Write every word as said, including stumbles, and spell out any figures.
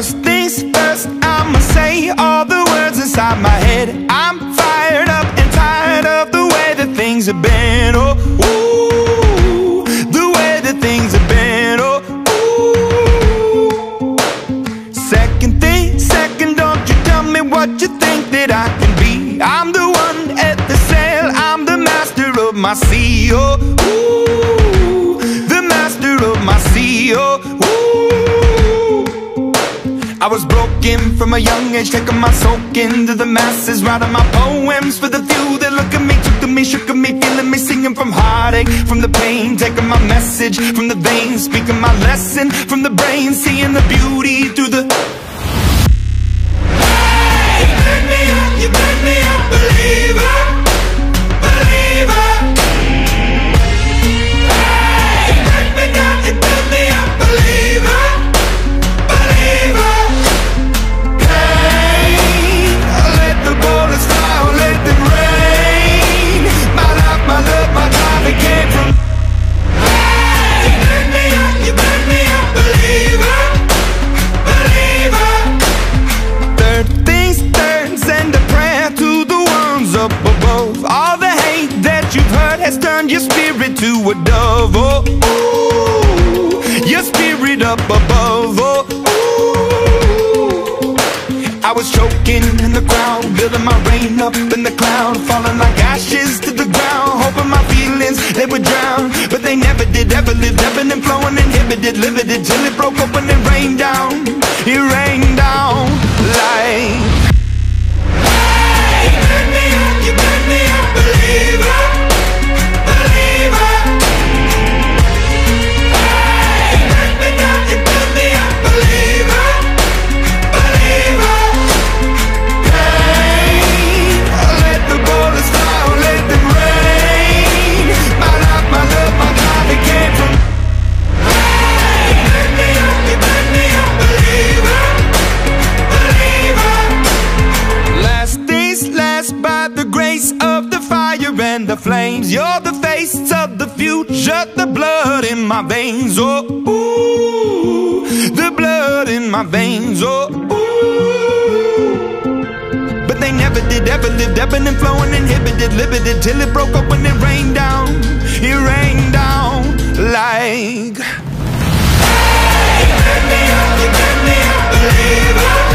First things first, I'ma say all the words inside my head. I'm fired up and tired of the way that things have been. Oh, ooh, the way that things have been. Oh, ooh. Second thing, second, don't you tell me what you think that I can be. I'm the one at the sail, I'm the master of my sea. Oh, ooh, the master of my sea. Oh, ooh. I was broken from a young age, taking my soak into the masses, writing my poems for the few that look at me, took to me, shook at me, feeling me, singing from heartache, from the pain, taking my message from the veins, speaking my lesson from the brain, seeing the beauty through the... Hey, you burn me up, you burn me up, believer, believer. Hey, you burn me down, you burn me up, believer, believer. Your spirit to a dove, oh, ooh, your spirit up above, oh, ooh. I was choking in the crowd, building my rain up in the cloud, falling like ashes to the ground, hoping my feelings, they would drown, but they never did, ever lived, ebbing and flowing, inhibited, limited, till it broke open and rained down, it rained down like... Hey, you burn me up, you burn me up, believer. And the flames, you're the face of the future, the blood in my veins, oh, ooh, the blood in my veins, oh, ooh. But they never did, ever lived, ebbing and flowing, inhibited, limited, till it broke open and rained down, it rained down like... Hey, you burn me up, you burn me up, believer.